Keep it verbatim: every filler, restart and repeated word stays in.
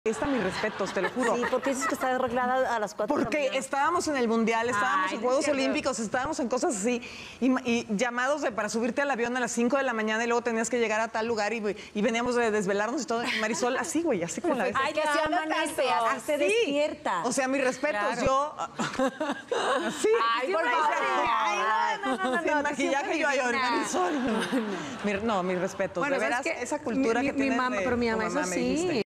Está mis respetos, te lo juro. Sí, porque dices que está arreglada a las cuatro Porque de la mañana. estábamos en el Mundial, estábamos Ay, en Juegos no Olímpicos, estábamos en cosas así, y, y llamados de, para subirte al avión a las cinco de la mañana y luego tenías que llegar a tal lugar y, y veníamos de desvelarnos y todo. Y Marisol, así, güey, así como la ves. Ay, que se amanece, así se despierta. O sea, mis respetos, Claro. yo... Así. Ay, por siempre favor. dice, ay, no, no, no, no, Sin no, maquillaje yo divina. Marisol. Mi- No, mis respetos, Bueno, de ¿sabes veras, qué? esa cultura Mi- que mi tienes mamá, de pero mi tu mamá, eso me sí. dijiste.